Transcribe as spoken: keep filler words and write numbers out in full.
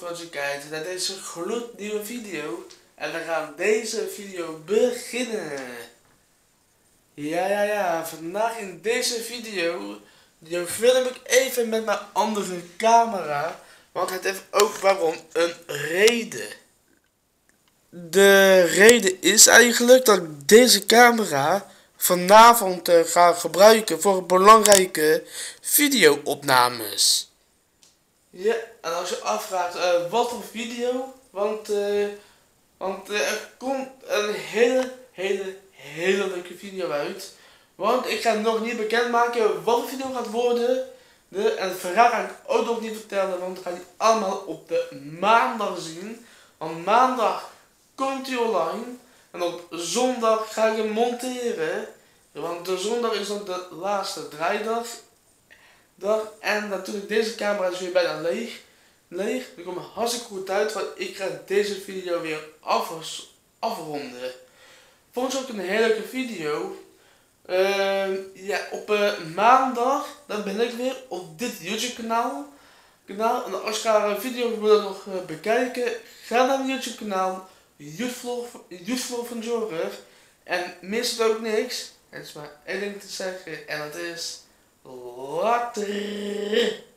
voor het kijken naar deze gloednieuwe video. En we gaan deze video beginnen. Ja, ja, ja. Vandaag in deze video, video film ik even met mijn andere camera. Want het heeft ook waarom een reden. De reden is eigenlijk dat ik deze camera vanavond uh, ga gebruiken voor belangrijke video-opnames. Ja, en als je afvraagt uh, wat voor video, want, uh, want uh, er komt een hele, hele, hele leuke video uit. Want ik ga nog niet bekendmaken wat de video gaat worden. De, en het verhaal ga ik ook nog niet vertellen, want we gaan die allemaal op de maandag zien. Want maandag komt hij online en op zondag ga ik hem monteren. Want de zondag is dan de laatste draaidag. Dag. En natuurlijk deze camera is weer bijna leeg. Leeg. Die komt hartstikke goed uit, want ik ga deze video weer af, afronden. Vond je ook een hele leuke video. Uh, ja, op uh, maandag dan ben ik weer op dit YouTube kanaal. kanaal. En als je een video wil nog uh, bekijken, ga naar mijn YouTube kanaal. YouTvlog van Jorg. En mis het ook niks. Het is maar één ding te zeggen en dat is later.